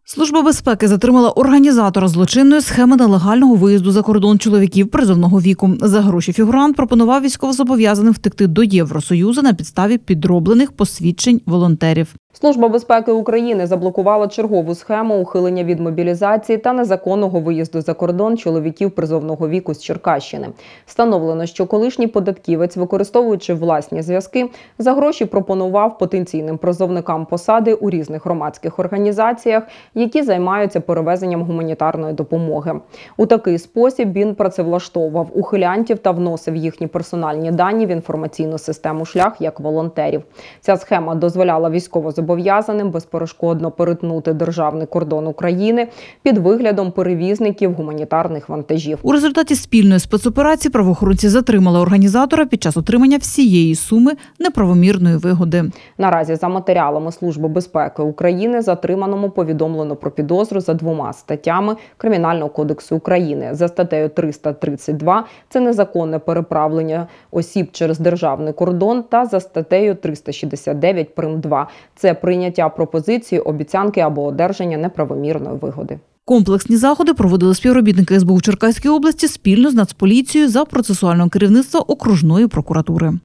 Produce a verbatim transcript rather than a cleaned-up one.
Служба безпеки затримала організатора злочинної схеми нелегального виїзду за кордон чоловіків призовного віку. За гроші фігурант пропонував військовозобов'язаним втекти до Євросоюзу на підставі підроблених посвідчень волонтерів. Служба безпеки України заблокувала чергову схему ухилення від мобілізації та незаконного виїзду за кордон чоловіків призовного віку з Черкащини. Встановлено, що колишній податківець, використовуючи власні зв'язки, за гроші пропонував потенційним призовникам посади у різних громадських організаціях, які займаються перевезенням гуманітарної допомоги. У такий спосіб він працевлаштовував ухилянтів та вносив їхні персональні дані в інформаційну систему «Шлях» як волонтерів. Ця схема дозволяла військовозобов'язаним безперешкодно перетнути державний кордон України під виглядом перевізників гуманітарних вантажів. У результаті спільної спецоперації правоохоронці затримали організатора під час отримання всієї суми неправомірної вигоди. Наразі за матеріалами Служби безпеки України затриманому повідомлено про підозру за двома статтями Кримінального кодексу України. За статтею триста тридцять два – це незаконне переправлення осіб через державний кордон, та за статтею триста шістдесят дев'ять прим. два – це прийняття пропозиції, обіцянки або одержання неправомірної вигоди. Комплексні заходи проводили співробітники ес бе у Черкаській області спільно з Нацполіцією за процесуального керівництва окружної прокуратури.